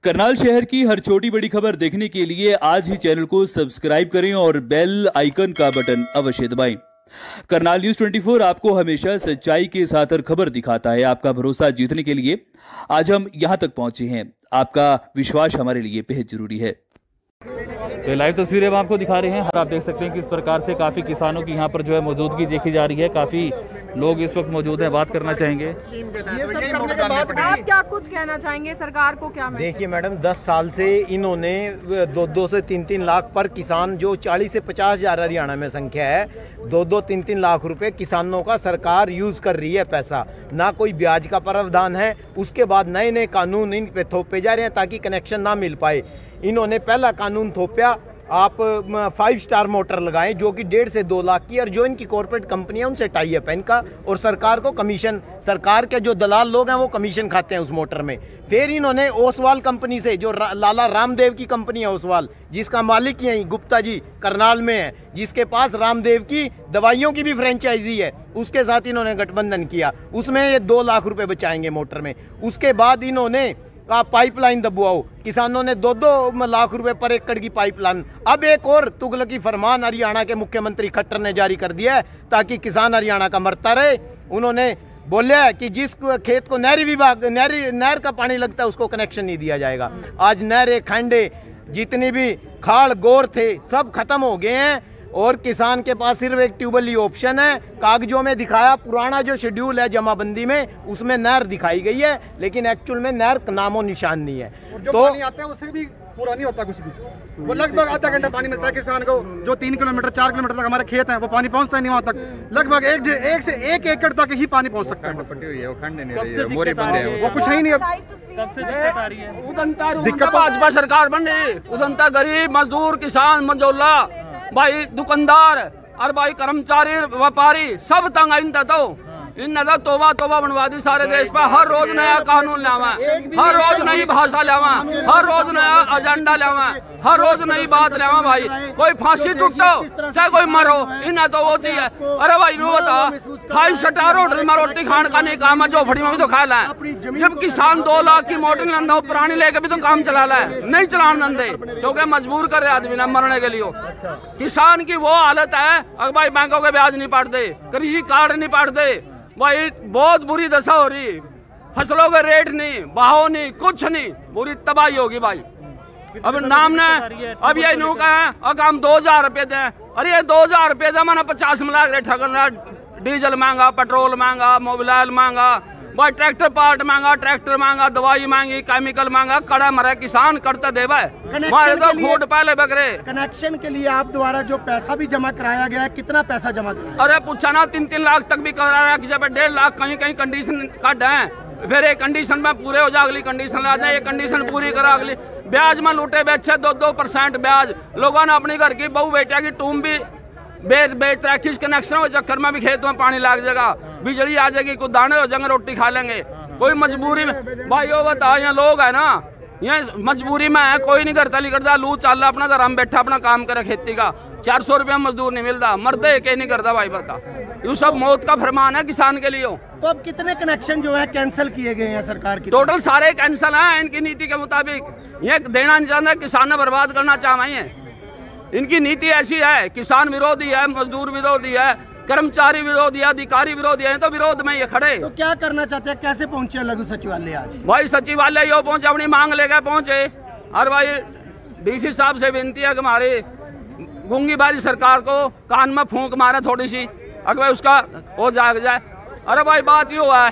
करनाल शहर की हर छोटी बड़ी खबर देखने के लिए आज ही चैनल को सब्सक्राइब करें और बेल आइकन का बटन अवश्य दबाएं। करनाल न्यूज 24 आपको हमेशा सच्चाई के साथ हर खबर दिखाता है। आपका भरोसा जीतने के लिए आज हम यहां तक पहुंचे हैं। आपका विश्वास हमारे लिए बेहद जरूरी है। तो लाइव तस्वीरें हम आपको दिखा रहे हैं। आप देख सकते हैं किस प्रकार से काफी किसानों की यहाँ पर जो है मौजूदगी देखी जा रही है। काफी लोग इस वक्त मौजूद हैं, बात करना चाहेंगे। आप क्या कुछ कहना चाहेंगे सरकार को? क्या देखिए मैडम, 10 साल से इन्होंने 2 से 3 लाख पर किसान, जो 40 से 50 हजार हरियाणा में संख्या है, 2-3 लाख रुपए किसानों का सरकार यूज कर रही है पैसा। ना कोई ब्याज का प्रावधान है। उसके बाद नए नए कानून इन पे थोपे जा रहे हैं ताकि कनेक्शन ना मिल पाए। इन्होंने पहला कानून थोपा, आप 5 स्टार मोटर लगाएं जो कि 1.5 से 2 लाख की, और जो इनकी कॉर्पोरेट कंपनी है उनसे टाई अप है इनका, और सरकार को कमीशन, सरकार के जो दलाल लोग हैं वो कमीशन खाते हैं उस मोटर में। फिर इन्होंने ओसवाल कंपनी से, जो लाला रामदेव की कंपनी है ओसवाल, जिसका मालिक यही गुप्ता जी करनाल में है, जिसके पास रामदेव की दवाइयों की भी फ्रेंचाइजी है, उसके साथ इन्होंने गठबंधन किया। उसमें ये 2 लाख रुपए बचाएंगे मोटर में। उसके बाद इन्होंने पाइपलाइन दबवाओ, किसानों ने 2-2 लाख रुपए पर एकड़ की पाइपलाइन। अब एक और तुगलकी फरमान हरियाणा के मुख्यमंत्री खट्टर ने जारी कर दिया है ताकि किसान हरियाणा का मरता रहे। उन्होंने बोला है कि जिस खेत को नहरी विभाग नहर का पानी लगता है उसको कनेक्शन नहीं दिया जाएगा। आज नहरें, खंडे, जितनी भी खाड़ गोर थे सब खत्म हो गए हैं, और किसान के पास सिर्फ एक ट्यूबवेल ही ऑप्शन है। कागजों में दिखाया, पुराना जो शेड्यूल है जमाबंदी में, उसमें नहर दिखाई गई है, लेकिन एक्चुअल में नहर नामो निशान नहीं है। जो तो पानी आता है उससे भी पूरा नहीं होता कुछ भी। वो लगभग आधा घंटा पानी मिलता है किसान को। जो 3 किलोमीटर 4 किलोमीटर तक हमारे खेत हैं वो पानी पहुंचता नहीं वहाँ तक। लगभग 1 से 1 एकड़ तक ही पानी पहुँच सकता है। वो कुछ है ही नहीं। दिक्कत भाजपा सरकार बन रही, उदंता गरीब मजदूर किसान मंजोला भाई दुकानदार और भाई कर्मचारी व्यापारी सब तंग आइंदा तो इन तोबा तोबा बनवा दी सारे देश पर। हर रोज नया कानून लावा, हर रोज नई भाषा लावा, हर रोज नया एजेंडा लावा, हर रोज नई बात लावा। भाई कोई फांसी टूटो चाहे कोई मरो, इन्हें तो वो चीज है। अरे भाई नो बता, 5 स्टार होटल में रोटी खाने का नहीं काम है, झोपड़ी में भी तो खा ला है। जब किसान 2 लाख की मोटर लंदा पुरानी लेके भी तो काम चला ला है, नहीं चलाने दे क्योंकि मजबूर कर रहे आदमी ना मरने के लिए। किसान की वो हालत है, अगर भाई बैंकों के ब्याज नहीं पाटते, कृषि कार्ड नहीं पाटते, भाई बहुत बुरी दशा हो रही। फसलों के रेट नहीं, भाव नहीं, कुछ नहीं, बुरी तबाही होगी भाई। अब नाम ने अब ये न्यू का है, अगर हम 2000 रुपये दें, अरे ये 2000 रुपये दे मैंने 50 में लाख रेट ठगना। डीजल महंगा, पेट्रोल महंगा, मोबाइल महंगा, भाई ट्रैक्टर पार्ट महंगा, ट्रैक्टर महंगा, दवाई महंगी, केमिकल महंगा, कड़ा मरे किसान करते दे हमारे तो फूट पहले बकरे। कनेक्शन के लिए आप द्वारा जो पैसा भी जमा कराया गया है, कितना पैसा जमा कराया? अरे पूछा ना, 3-3 लाख तक भी कराया, किसी पे 1.5 लाख, कहीं कहीं कंडीशन कट है। फिर एक कंडीशन में पूरे हो जाए, अगली कंडीशन ला जाए, ये कंडीशन पूरी करा, अगली ब्याज में लूटे बेचे 2% ब्याज। लोगों ने अपनी घर की बहू बेटा की टूम भी बेच रहा। किस कनेक्शन के चक्कर में भी खेतों में पानी लग जाएगा, बिजली आ जाएगी, कुछ दाने हो जाएंगे, रोटी खा लेंगे। कोई मजबूरी में भाई वो बता, यहाँ लोग है ना, यहाँ मजबूरी में है, कोई नहीं करता करता, लू चाल अपना घर हम बैठा अपना काम करे खेती का, 400 रुपया मजदूर नहीं मिलता, मरते के नहीं करता भाई बता। ये सब मौत का फरमान है किसान के लिए। तो अब कितने कनेक्शन जो है कैंसिल किए गए हैं सरकार की? टोटल सारे कैंसिल हैं इनकी नीति के मुताबिक। ये देना नहीं चाहता, किसान बर्बाद करना चाह रहे हैं। इनकी नीति ऐसी है, किसान विरोधी है, मजदूर विरोधी है, कर्मचारी विरोधी है, अधिकारी विरोधी है, तो विरोध में ये खड़े। तो क्या करना चाहते हैं? कैसे पहुंचे लघु सचिवालय आज? भाई सचिवालय यो पहुंचे, अपनी मांग लेकर पहुंचे। और भाई डीसी साहब से विनती है कि हमारी गूंगी बाजी सरकार को कान में फूंक मारे थोड़ी सी, अगर भाई उसका हो जाग जाए। अरे भाई बात यो है,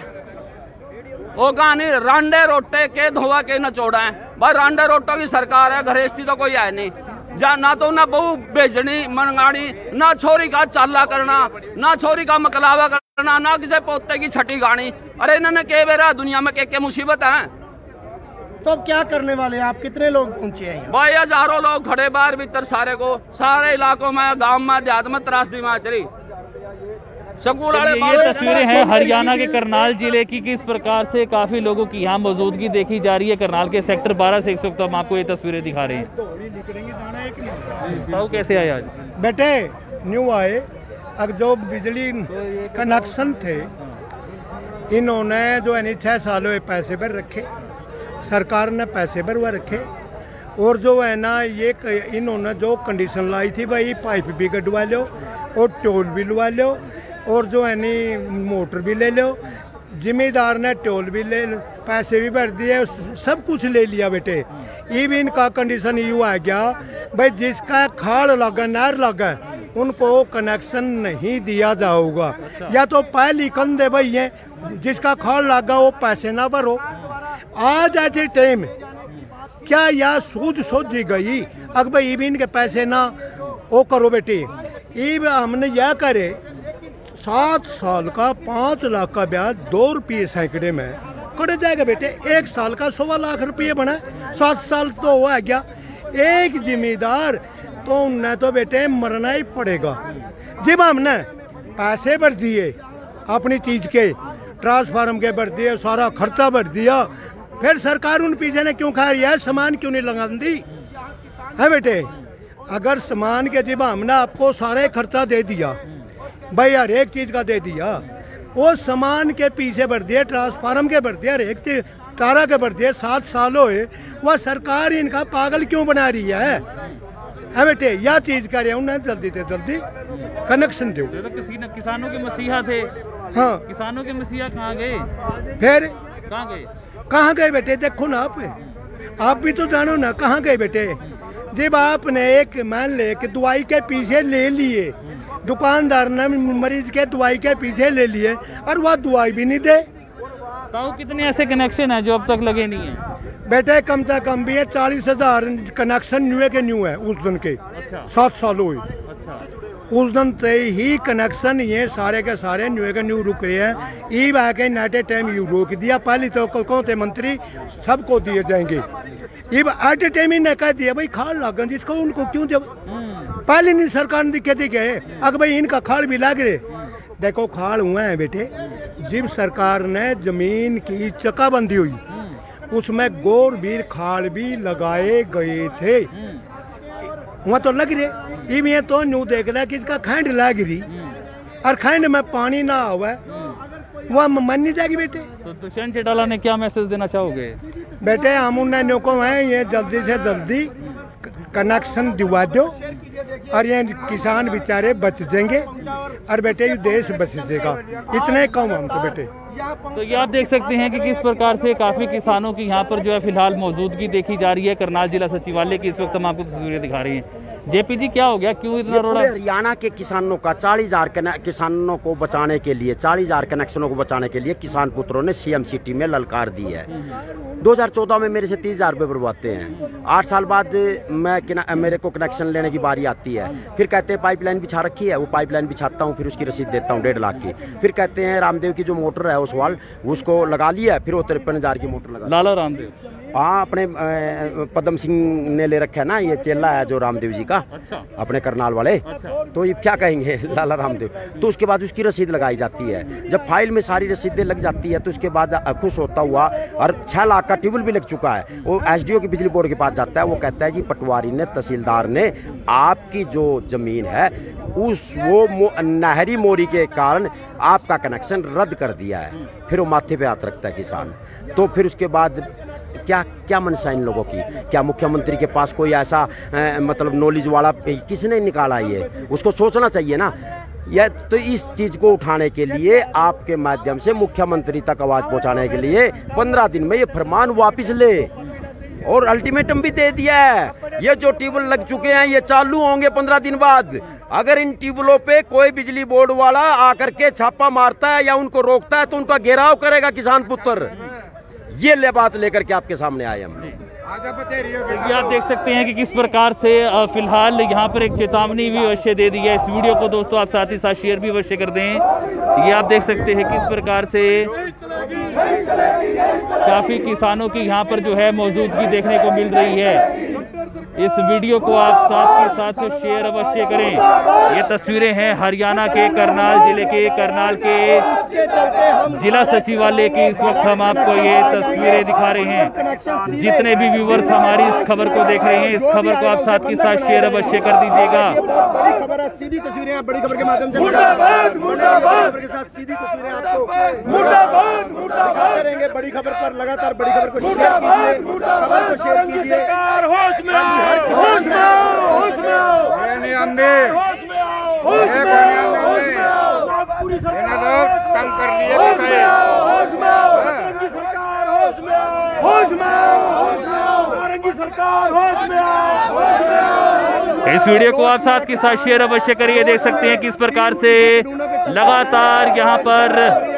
वो कहानी रांडे रोटे के धोआ के न चोड़ा है। भाई रांडे रोटो की सरकार है, गृहस्थी तो कोई है नहीं। ना तो ना बहू भेजनी मंगानी, ना छोरी का चाला करना, ना छोरी का मकलावा करना, ना किसी पोते की छठी गानी। अरे इन्होंने के बेरा दुनिया में के मुसीबत है। तो अब क्या करने वाले हैं आप? कितने लोग पहुंचे हैं? भाई हजारों लोग खड़े बाहर भीतर, सारे को सारे इलाकों में, गांव में, देहात में त्रासदी में चली। ये तस्वीरें हैं हरियाणा के करनाल जिले की, किस प्रकार से काफी लोगों की यहाँ मौजूदगी देखी जा रही है। करनाल के सेक्टर 12 से इस वक्त हम आपको ये तस्वीरें दिखा रहे हैं। कैसे आए आज? बेटे न्यू आए, अब जो बिजली कनेक्शन थे इन्होंने जो है 6 सालों पैसे पर रखे, सरकार ने पैसे भरवा रखे और जो है ना ये इन्होंने जो कंडीशन लाई थी भाई पाइप भी कटवा लो और टोल भी लगा लो और जो है नी मोटर भी ले लो। जिम्मेदार ने टोल भी ले पैसे भी भर दिए, सब कुछ ले लिया बेटे। ये भी इनका कंडीशन यूँ आ गया भाई जिसका खाड़ लगा नहर लगा उनको कनेक्शन नहीं दिया जाऊगा। या तो पहले कन दे भाई ये जिसका खाड़ लगा वो पैसे ना भरो। आज ऐसे टाइम क्या यह सूझ गई अगर भाई भी इनके पैसे ना वो करो बेटे। ये हमने यह करे 7 साल का 5 लाख का ब्याज 2 रुपये सैकड़े में कट जाएगा बेटे। 1 साल का 1.25 लाख रुपये बना, 7 साल तो हुआ गया। एक जिम्मेदार तो उन्हें तो बेटे मरना ही पड़ेगा। जब हमने पैसे भर दिए अपनी चीज़ के, ट्रांसफार्म के भर दिए, सारा खर्चा भर दिया, फिर सरकार उन पीछे ने क्यों खा रही है? सामान क्यों नहीं लगा दी है बेटे? अगर सामान के जब हमने आपको सारे खर्चा दे दिया भाई, हर एक चीज़ का दे दिया, वो सामान के पीछे भर दिए, ट्रांसफार्म के भर दिया, हर एक तारा के भर दिए, 7 साल हुए, वह सरकार इनका पागल क्यों बना रही है बेटे? यह चीज़ कर रहे उन्हें जल्दी से जल्दी कनेक्शन दो। तो किसानों के मसीहा थे। हाँ, किसानों के मसीहा कहाँ गए? फिर कहाँ गए बेटे? देखो ना आप भी तो जानो ना कहाँ गए बेटे। जब आपने एक मान ले कि दवाई के पीछे ले लिए, दुकानदार ने मरीज के दवाई के पीछे ले लिए और वह दवाई भी नहीं दे। तो कितने ऐसे कनेक्शन हैं जो अब तक लगे नहीं हैं? बेटे कम से कम भी है 40,000 कनेक्शन न्यू के न्यू है उस दिन के। अच्छा। 7 साल हुए। अच्छा। उस दिन से ही कनेक्शन ये सारे के सारे न्यू के न्यू रुक रहे हैं। ई बात के नाटे टाइम यू रोक दिया। पहले तो कौन थे मंत्री सबको दिए जाएंगे, ये एट ए टाइम ही ने कह दिया भाई खाड़ लागन जिसको उनको क्यों जब पहले नहीं सरकार ने दिखे गए अगर भाई इनका खाड़ भी लाग रहे। देखो खाड़ हुआ है बेटे, जब सरकार ने जमीन की चकाबंदी हुई उसमें गोर बीर खाड़ भी लगाए गए थे, वहाँ तो लग रहे। ये तो न्यू देख रहा है कि इसका खंड लग रही और खंड में पानी ना हुआ वह मन नहीं जाएगी बेटे। तो दुष्यंत चौटाला ने क्या मैसेज देना चाहोगे? बेटे हम उन्हें को हैं ये जल्दी से जल्दी कनेक्शन दिवा दो और ये किसान बेचारे बच जाएंगे और बेटे ये देश बच जाएगा। इतने कम हम तो बेटे। तो ये आप देख सकते हैं कि किस प्रकार से काफ़ी किसानों की यहाँ पर जो है फिलहाल मौजूदगी देखी जा रही है। करनाल जिला सचिवालय की इस वक्त हम आपको तस्वीरें दिखा रही हैं। जेपी जी क्या हो गया, क्यों इतना रोड़ा? हरियाणा के किसानों का 40,000 किसानों को बचाने के लिए 40,000 कनेक्शनों को बचाने के लिए किसान पुत्रों ने सीएम सिटी में ललकार दी है। 2014 में मेरे से 30,000 रुपये भरवाते हैं। 8 साल बाद मेरे को कनेक्शन लेने की बारी आती है। फिर कहते हैं पाइपलाइन बिछा रखी है, वो पाइपलाइन बिछाता हूँ, फिर उसकी रसीद देता हूँ 1.5 लाख की। फिर कहते हैं रामदेव की जो मोटर है उस वाल उसको लगा लिया, फिर वो 53,000 की मोटर लगा। लाला रामदेव? हाँ, अपने पद्म सिंह ने ले रखा है ना, ये चेला है जो रामदेव जी का। अच्छा। अपने करनाल वाले। अच्छा। तो ये क्या कहेंगे लाला रामदेव। तो उसके बाद उसकी रसीद लगाई जाती है। जब फाइल में सारी रसीदें लग जाती है तो उसके बाद खुश होता हुआ और 6 लाख का ट्यूबवेल भी लग चुका है, वो एसडीओ की बिजली बोर्ड के पास जाता है। वो कहता है जी पटवारी ने, तहसीलदार ने आपकी जो जमीन है उस वो नहरी मोरी के कारण आपका कनेक्शन रद्द कर दिया है। फिर वो माथे पे हाथ रखता है किसान। तो फिर उसके बाद क्या मनसा इन लोगों की? क्या मुख्यमंत्री के पास कोई ऐसा मतलब नॉलेज वाला किसने निकाला? ये उसको सोचना चाहिए ना। यह तो इस चीज को उठाने के लिए आपके माध्यम से मुख्यमंत्री तक आवाज पहुंचाने के लिए 15 दिन में ये फरमान वापस ले और अल्टीमेटम भी दे दिया है। ये जो ट्यूबवेल लग चुके हैं ये चालू होंगे 15 दिन बाद। अगर इन ट्यूबवेलों पे कोई बिजली बोर्ड वाला आकर के छापा मारता है या उनको रोकता है तो उनका घेराव करेगा किसान पुत्र। ये बात लेकर के आपके सामने आए हम। ये आप देख सकते हैं कि किस प्रकार से फिलहाल यहाँ पर एक चेतावनी भी अवश्य दे दी है। इस वीडियो को दोस्तों आप साथ ही साथ शेयर भी अवश्य कर दें। ये आप देख सकते हैं किस प्रकार से काफी किसानों की यहाँ पर जो है मौजूदगी देखने को मिल रही है। इस वीडियो को आप साथ के साथ शेयर अवश्य करें। ये तस्वीरें हैं हरियाणा के करनाल जिले के करनाल के जिला सचिवालय की। इस वक्त हम आपको ये तस्वीरें दिखा रहे हैं। जितने भी व्यूवर्स हमारी इस खबर को देख रहे हैं, इस खबर को आप साथ के साथ शेयर अवश्य कर दीजिएगा। बड़ी खबर है, सीधी तस्वीरें आप बड़ी खबर के माध्यम से खबर के साथ सीधी तस्वीरें आपको दिखाते रहेंगे। बड़ी खबर पर लगातार बड़ी खबर को शेयर कीजिए, खबर को शेयर कीजिए। इस वीडियो को आप साथ के साथ शेयर अवश्य करिए। देख सकते हैं किस प्रकार से लगातार यहाँ पर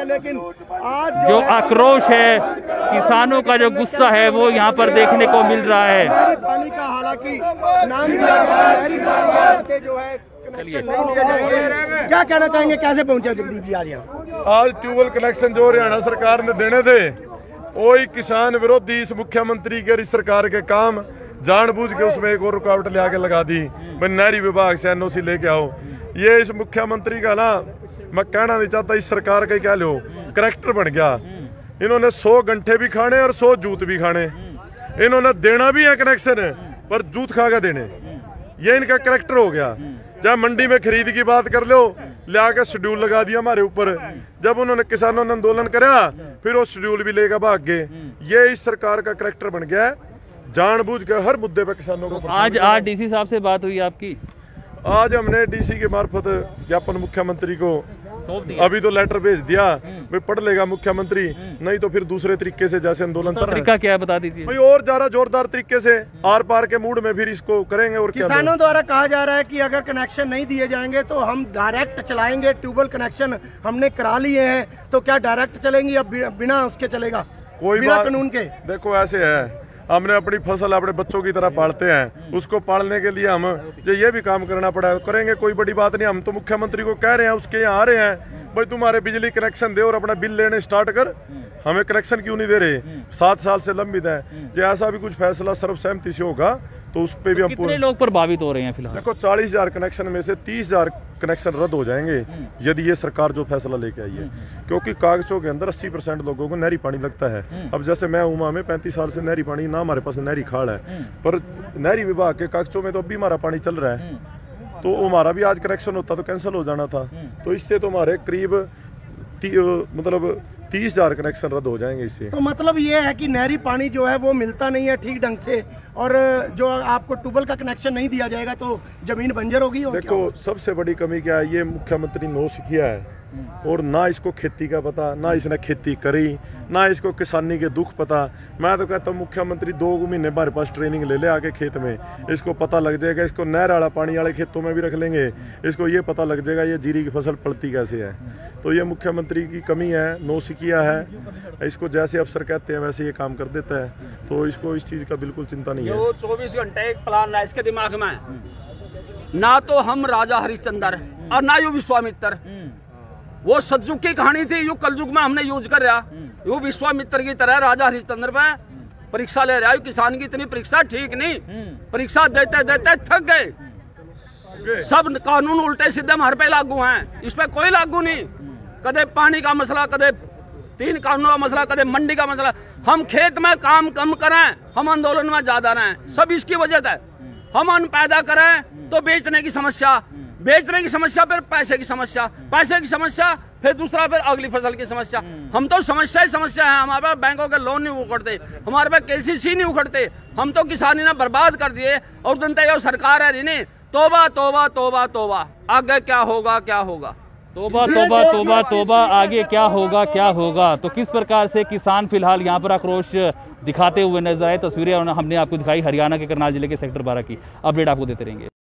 जो आक्रोश है, किसानों का जो गुस्सा है वो यहाँ पर देखने को मिल रहा है। पानी का हालांकि नाम दिया गया जो है कनेक्शन नहीं दिया जाएंगे। क्या कहना चाहेंगे, कैसे पहुंचे जगदीप जी आज यहाँ? आज ट्यूबवेल कनेक्शन जो हरियाणा सरकार ने देने थे, वही किसान विरोधी इस मुख्यमंत्री के इस सरकार के काम जानबूझ के उसमें एक और रुकावट ले आके लगा दी। मैं नहरी विभाग से NOC लेके आओ। ये इस मुख्यमंत्री का ना, मैं कहना नहीं चाहता, इस सरकार का क्या लो करैक्टर बन गया। इन्होंने 100 घंटे भी खाने और 100 जूत भी खाने। इन्होंने देना भी है कनेक्शन पर जूत खा के देने, ये इनका करैक्टर हो गया। जब मंडी में खरीद की बात कर लो, ले आके शेड्यूल लगा दिया हमारे ऊपर। जब उन्होंने किसानों ने आंदोलन करा, फिर वो शेड्यूल भी लेकर भाग गए। ये इस सरकार का करैक्टर बन गया है, जानबूझ के हर मुद्दे पर किसानों को। आज DC साहब से बात हुई आपकी? आज हमने DC के मार्फत ज्ञापन मुख्यमंत्री को अभी तो लेटर भेज दिया, भाई पढ़ लेगा मुख्यमंत्री, नहीं तो फिर दूसरे तरीके से जैसे आंदोलन तरीका क्या है बता दीजिए। भाई और ज्यादा जोरदार तरीके से आर पार के मूड में फिर इसको करेंगे। और किसानों द्वारा कहा जा रहा है कि अगर कनेक्शन नहीं दिए जाएंगे तो हम डायरेक्ट चलाएंगे। ट्यूबवेल कनेक्शन हमने करा लिए हैं, तो क्या डायरेक्ट चलेंगे या बिना उसके चलेगा, कोई बिना कानून के? देखो ऐसे है, हमने अपनी फसल अपने बच्चों की तरह पालते हैं, उसको पालने के लिए हम जो ये भी काम करना पड़ा है करेंगे, कोई बड़ी बात नहीं। हम तो मुख्यमंत्री को कह रहे हैं, उसके यहाँ आ रहे हैं, भाई तुम्हारे बिजली कनेक्शन दे और अपना बिल लेने स्टार्ट कर। हमें कनेक्शन क्यों नहीं दे रहे? 7 साल से लंबित है। जो ऐसा भी कुछ फैसला सर्वसहमति से होगा तो उस पे भी हम कितने लोग प्रभावित हो रहे हैं फिलहाल? देखो 40,000 कनेक्शन में से 30,000 कनेक्शन रद्द हो जाएंगे यदि ये सरकार जो फैसला लेके आई है, क्योंकि कागजों के अंदर 80% लोगों को नहरी पानी लगता है। अब जैसे मैं उमा में 35 साल से नहरी पानी ना, हमारे पास नहरी खाड़ है, पर नहरी विभाग के कागजों में तो अभी हमारा पानी चल रहा है, तो हमारा भी आज कनेक्शन होता तो कैंसिल हो जाना था। तो इससे तो हमारे करीब 30,000 कनेक्शन रद्द हो जाएंगे इससे। तो मतलब ये है कि नहरी पानी जो है वो मिलता नहीं है ठीक ढंग से, और जो आपको ट्यूबवेल का कनेक्शन नहीं दिया जाएगा तो जमीन बंजर होगी। देखो सबसे बड़ी कमी क्या है, ये मुख्यमंत्री नौसिखिया है और ना इसको खेती का पता, ना इसने खेती करी, ना इसको किसानी के दुख पता। मैं तो कहता हूँ मुख्यमंत्री 2 महीने हमारे पास ट्रेनिंग ले ले आके खेत में, इसको पता लग जाएगा। इसको नहर वाला पानी वाले खेतों में भी रख लेंगे, इसको ये पता लग जाएगा ये जीरी की फसल पलती कैसे है। तो ये मुख्यमंत्री की कमी है, नौसिखिया है, इसको जैसे अफसर कहते हैं वैसे ये काम कर देता है, तो इसको इस चीज़ का बिल्कुल चिंता नहीं है। 24 घंटे एक प्लान है इसके दिमाग में, ना तो हम राजा हरिश्चंद्र और ना यू विश्वामित्र। वो सतयुग की कहानी थी, यू कलयुग में हमने यूज कर रहा। यू विश्वामित्र की तरह राजा हरिश्चंद्र में परीक्षा ले रहा है। किसान की इतनी परीक्षा ठीक नहीं, परीक्षा देते देते थक गए। सब कानून उल्टे सीधे हमारे पे लागू हैं, इस पे कोई लागू नहीं। कदे पानी का मसला, कदे 3 कानूनों का मसला, कदे मंडी का मसला। हम खेत में काम कम करें, हम आंदोलन में ज्यादा रहें, सब इसकी वजह से। हम अन्न पैदा करें तो बेचने की समस्या, बेचने की समस्या, फिर पैसे की समस्या, पैसे की समस्या, फिर दूसरा फिर अगली फसल की समस्या। हम तो समस्या ही समस्या है। हमारे पास बैंकों के लोन नहीं उखड़ते, हमारे पास KCC नहीं उखड़ते। हम तो किसानी ने बर्बाद कर दिए और जनता ये सरकार है नहीं। तोबा तोबा तोबा तोबा, आगे क्या होगा क्या होगा, तोबा तोबा तोबा तोबा, आगे क्या होगा क्या होगा। तो किस प्रकार से किसान फिलहाल यहाँ पर आक्रोश दिखाते हुए नजर आए, तस्वीरें हमने आपको दिखाई हरियाणा के करनाल जिले के सेक्टर 12 की। अपडेट आपको देते रहेंगे।